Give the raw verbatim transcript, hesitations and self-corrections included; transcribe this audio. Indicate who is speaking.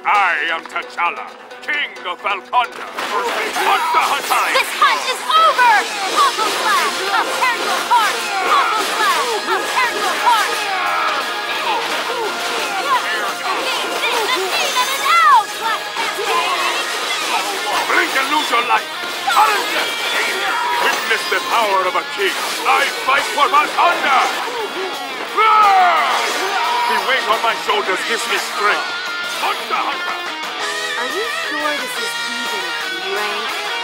Speaker 1: I am T'Challa, king of Valconda. Monster Hunt time!
Speaker 2: This hunt is over! Combo Slash! I'll tear you apart! Combo Slash! I'll tear you apart! Demon is out! Black Panther!
Speaker 1: Blink and lose your life! Panther! Witness the power of a king! I fight for Valconda! The weight on my shoulders gives me strength! Monster Hunter!
Speaker 2: Are you sure this is even rank?